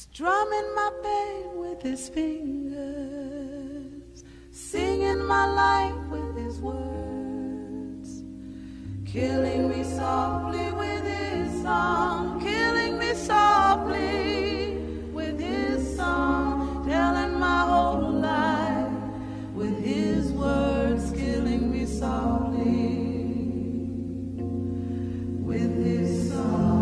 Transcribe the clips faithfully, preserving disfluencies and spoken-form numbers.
strumming my pain with his fingers, singing my life with his words, killing me softly with his song, killing me softly with his song, telling my whole life with his words, killing me softly with his song.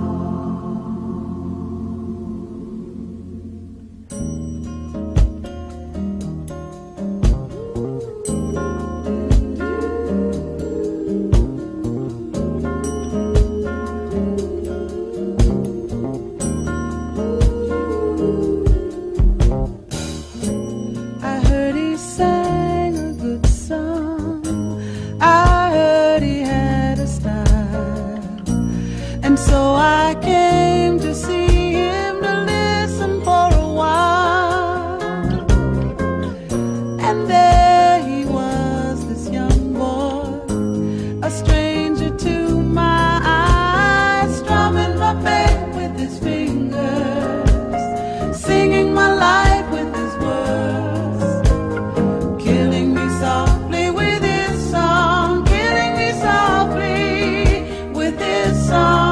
And so I came to see him, to listen for a while. And there he was, this young boy, a stranger to my eyes, strumming my pain with his fingers, singing my life with his words, killing me softly with his song, killing me softly with his song.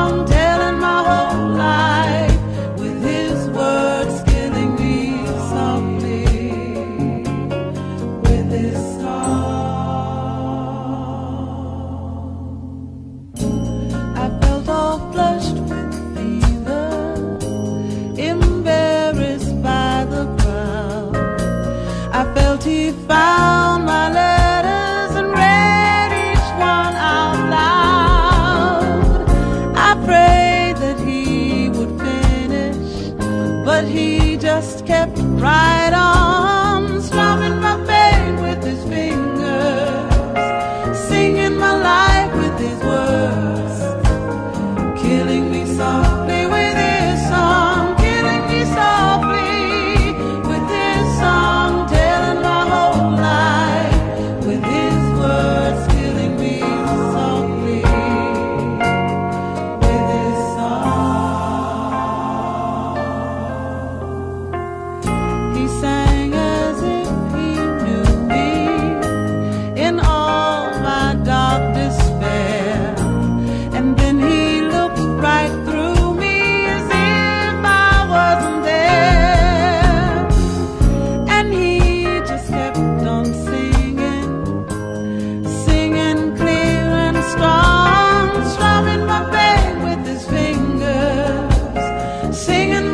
He found my letters and read each one out loud. I prayed that he would finish, but he just kept right on, strumming my pain with his fingers, singing my life with his words, killing me softly with his song, killing me softly with his song. Singing